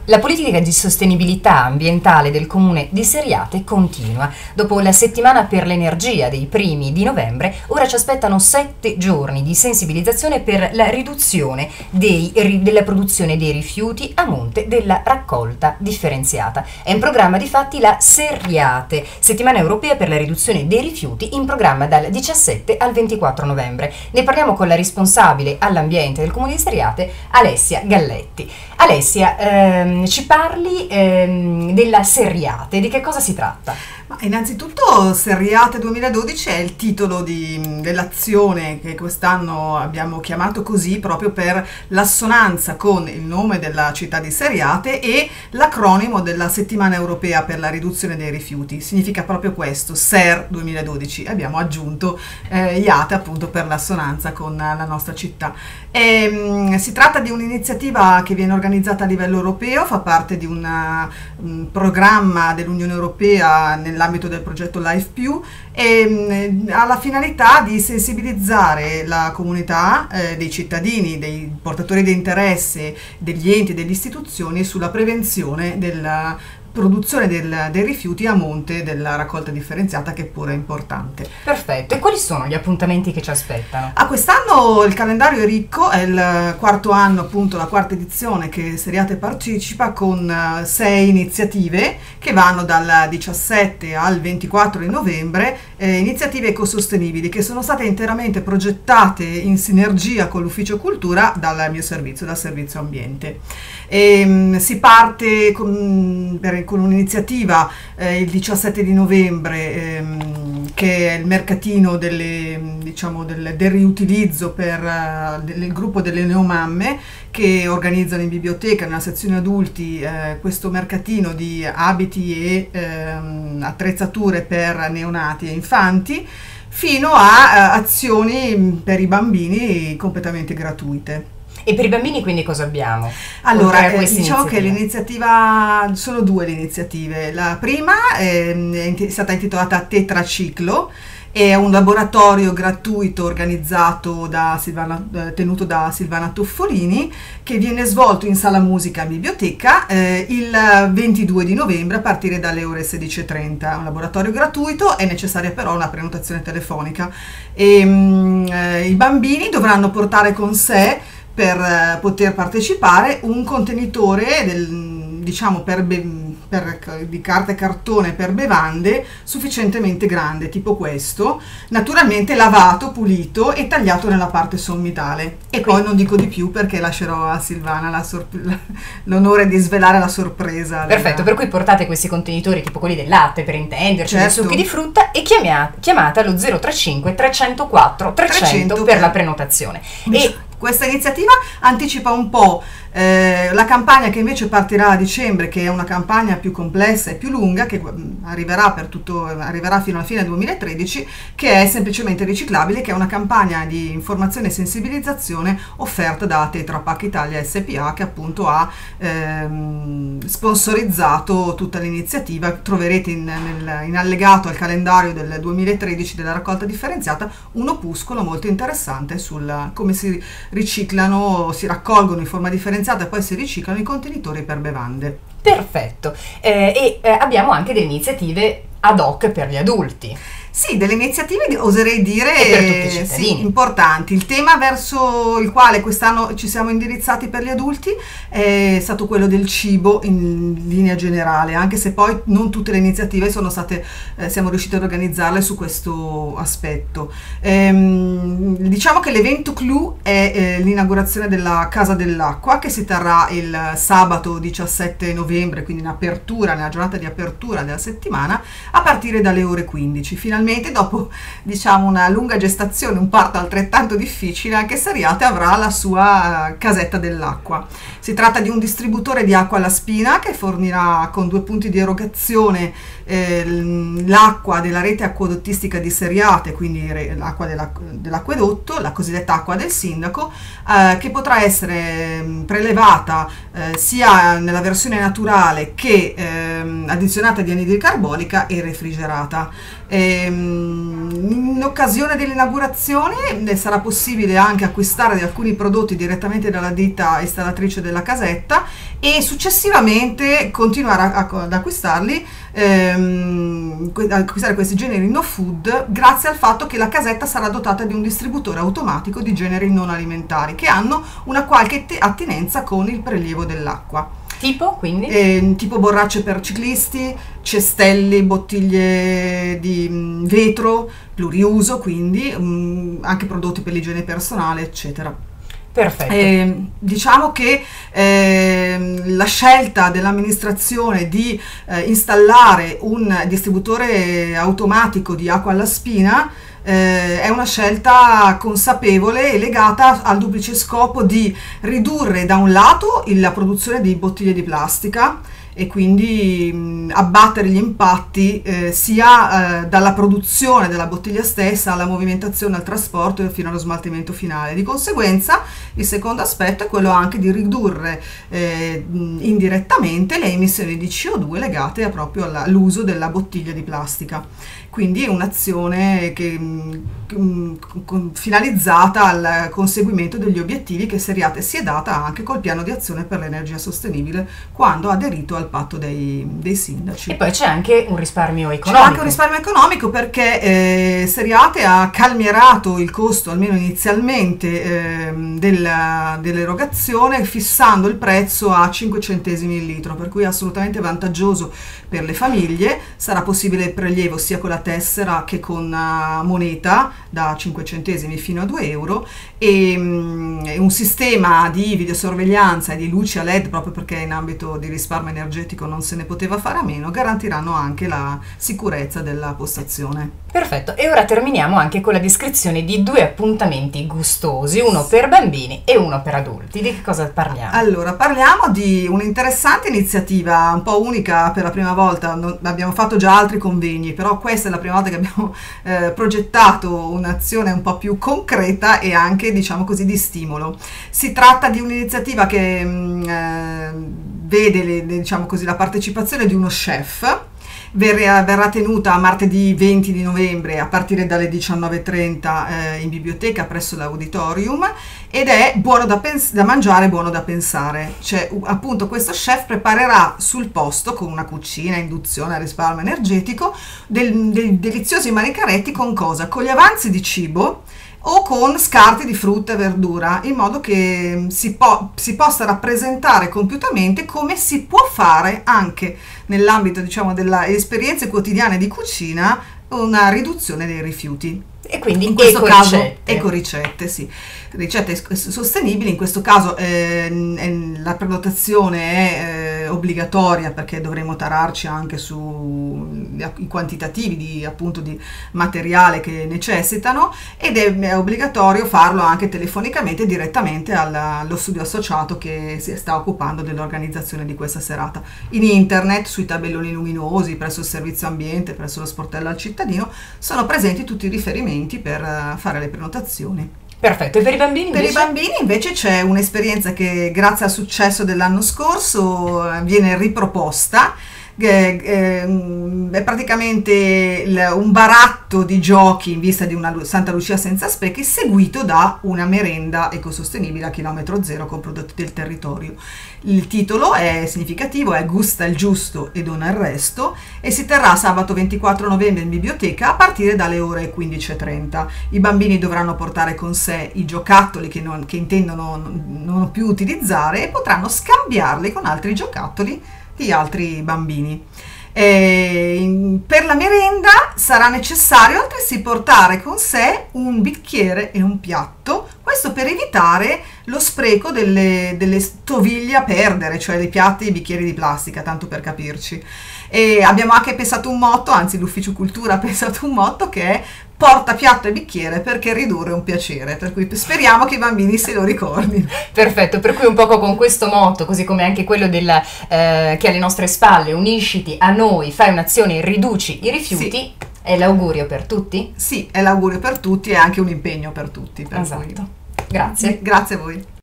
La politica di sostenibilità ambientale del comune di Seriate continua. Dopo la settimana per l'energia dei primi di novembre, ora ci aspettano 7 giorni di sensibilizzazione per la riduzione della produzione dei rifiuti a monte della raccolta differenziata. È in programma difatti la Seriate, settimana europea per la riduzione dei rifiuti, in programma dal 17 al 24 novembre. Ne parliamo con la responsabile all'ambiente del comune di Seriate, Alessia Galletti. Alessia, ci parli della Seriate, di che cosa si tratta? Ma innanzitutto Seriate 2012 è il titolo dell'azione che quest'anno abbiamo chiamato così proprio per l'assonanza con il nome della città di Seriate e l'acronimo della settimana europea per la riduzione dei rifiuti. Significa proprio questo, SER 2012. Abbiamo aggiunto IATE appunto per l'assonanza con la nostra città. Si tratta di un'iniziativa che viene organizzata a livello europeo, fa parte di un programma dell'Unione Europea nell'ambito del progetto LIFE+, e ha la finalità di sensibilizzare la comunità dei cittadini, dei portatori di interesse, degli enti e delle istituzioni sulla prevenzione della produzione dei rifiuti a monte della raccolta differenziata, che pure è importante. Perfetto, e quali sono gli appuntamenti che ci aspettano? A quest'anno il calendario è ricco, è il quarto anno, appunto la quarta edizione che Seriate partecipa, con 6 iniziative che vanno dal 17 al 24 di novembre, iniziative ecosostenibili che sono state interamente progettate in sinergia con l'Ufficio Cultura dal mio servizio, dal Servizio Ambiente. Si parte con un'iniziativa il 17 di novembre che è il mercatino del riutilizzo per il gruppo delle neomamme, che organizzano in biblioteca nella sezione adulti questo mercatino di abiti e attrezzature per neonati e infanti, fino a azioni per i bambini completamente gratuite. E per i bambini quindi cosa abbiamo? Allora, diciamo che l'iniziativa, sono 2 le iniziative. La prima è stata intitolata Tetraciclo, è un laboratorio gratuito organizzato tenuto da Silvana Toffolini, che viene svolto in sala musica in biblioteca il 22 di novembre a partire dalle ore 16:30. È un laboratorio gratuito, è necessaria però una prenotazione telefonica, e i bambini dovranno portare con sé, per poter partecipare, un contenitore di carta e cartone per bevande sufficientemente grande, tipo questo, naturalmente lavato, pulito e tagliato nella parte sommitale. E poi non dico di più perché lascerò a Silvana l'onore di svelare la sorpresa. Perfetto, per cui portate questi contenitori tipo quelli del latte, per intenderci, certo, dei succhi di frutta, e chiamate allo 035 304 300 per la prenotazione. Questa iniziativa anticipa un po' la campagna che invece partirà a dicembre, che è una campagna più complessa e più lunga, che arriverà fino alla fine del 2013, che è semplicemente riciclabile, che è una campagna di informazione e sensibilizzazione offerta da Tetra Pak Italia SPA, che appunto ha sponsorizzato tutta l'iniziativa. Troverete in allegato al calendario del 2013 della raccolta differenziata un opuscolo molto interessante sul come si riciclano, si raccolgono in forma differenziata e poi si riciclano i contenitori per bevande. Perfetto, abbiamo anche delle iniziative ad hoc per gli adulti. Sì, delle iniziative oserei dire per tutti i cittadini. Importanti. Il tema verso il quale quest'anno ci siamo indirizzati per gli adulti è stato quello del cibo in linea generale, anche se poi non tutte le iniziative siamo riusciti ad organizzarle su questo aspetto. Diciamo che l'evento clou è l'inaugurazione della Casa dell'Acqua, che si terrà il sabato 17 novembre, quindi nella giornata di apertura della settimana, a partire dalle ore 15. Finalmente, dopo una lunga gestazione, un parto altrettanto difficile, anche Seriate avrà la sua casetta dell'acqua. Si tratta di un distributore di acqua alla spina che fornirà con 2 punti di erogazione l'acqua della rete acquedottistica di Seriate, quindi l'acqua dell'acquedotto, la cosiddetta acqua del sindaco, che potrà essere prelevata sia nella versione naturale che addizionata di anidride carbonica e refrigerata. In occasione dell'inaugurazione sarà possibile anche acquistare alcuni prodotti direttamente dalla ditta installatrice della casetta e successivamente continuare ad acquistarli, acquistare questi generi no food, grazie al fatto che la casetta sarà dotata di un distributore automatico di generi non alimentari che hanno una qualche attinenza con il prelievo dell'acqua. Tipo, quindi? Tipo borracce per ciclisti, cestelli, bottiglie di vetro, pluriuso, quindi anche prodotti per l'igiene personale, eccetera. Perfetto. Diciamo che la scelta dell'amministrazione di installare un distributore automatico di acqua alla spina è una scelta consapevole e legata al duplice scopo di ridurre da un lato la produzione di bottiglie di plastica e quindi abbattere gli impatti sia dalla produzione della bottiglia stessa alla movimentazione, al trasporto e fino allo smaltimento finale. Di conseguenza il secondo aspetto è quello anche di ridurre indirettamente le emissioni di CO2 legate proprio all'uso della bottiglia di plastica. Quindi è un'azione finalizzata al conseguimento degli obiettivi che Seriate si è data anche col piano di azione per l'energia sostenibile quando ha aderito al patto dei sindaci. E poi c'è anche un risparmio economico. C'è anche un risparmio economico perché Seriate ha calmierato il costo, almeno inizialmente, dell'erogazione fissando il prezzo a 5 centesimi il litro, per cui è assolutamente vantaggioso per le famiglie. Sarà possibile il prelievo sia con la tessera che con moneta da 5 centesimi fino a 2 euro e un sistema di videosorveglianza e di luci a LED, proprio perché in ambito di risparmio energetico non se ne poteva fare a meno, garantiranno anche la sicurezza della postazione. Perfetto, e ora terminiamo anche con la descrizione di due appuntamenti gustosi, uno per bambini e uno per adulti. Di che cosa parliamo? Allora, parliamo di un'interessante iniziativa, un po' unica per la prima volta. Abbiamo fatto già altri convegni, però questa è la prima volta che abbiamo progettato un'azione un po' più concreta e anche, diciamo così, di stimolo. Si tratta di un'iniziativa che vede, diciamo così, la partecipazione di uno chef. Verrà tenuta martedì 20 di novembre a partire dalle 19:30 in biblioteca presso l'auditorium ed è buono da mangiare, buono da pensare. Cioè, appunto, questo chef preparerà sul posto, con una cucina, induzione a risparmio energetico, dei deliziosi manicaretti con cosa? Con gli avanzi di cibo o con scarti di frutta e verdura, in modo che si possa rappresentare compiutamente come si può fare anche nell'ambito, diciamo, delle esperienze quotidiane di cucina una riduzione dei rifiuti. E quindi in questo caso ecoricette, sì, ricette sostenibili. In questo caso la prenotazione è obbligatoria perché dovremo tararci anche sui quantitativi appunto di materiale che necessitano ed è obbligatorio farlo anche telefonicamente direttamente allo studio associato che si sta occupando dell'organizzazione di questa serata. In internet, sui tabelloni luminosi, presso il servizio ambiente, presso lo sportello al cittadino, sono presenti tutti i riferimenti per fare le prenotazioni. Perfetto, e per i bambini invece? Per i bambini invece c'è un'esperienza che grazie al successo dell'anno scorso viene riproposta. È praticamente un baratto di giochi in vista di una Santa Lucia senza sprechi, seguito da una merenda ecosostenibile a chilometro zero con prodotti del territorio. Il titolo è significativo, è Gusta il giusto e dona il resto, e si terrà sabato 24 novembre in biblioteca a partire dalle ore 15:30. I bambini dovranno portare con sé i giocattoli che intendono non più utilizzare e potranno scambiarli con altri giocattoli di altri bambini. Per la merenda sarà necessario altresì portare con sé un bicchiere e un piatto, questo per evitare lo spreco delle stoviglie a perdere, cioè dei piatti e i bicchieri di plastica, tanto per capirci. E abbiamo anche pensato un motto, anzi l'Ufficio Cultura ha pensato un motto che è porta piatto e bicchiere perché ridurre è un piacere, per cui speriamo che i bambini se lo ricordino. Perfetto, per cui un poco con questo motto, così come anche quello che alle nostre spalle, unisciti a noi, fai un'azione, riduci i rifiuti, sì. È l'augurio per tutti? Sì, è l'augurio per tutti e anche un impegno per tutti. Esatto. Grazie. Grazie a voi.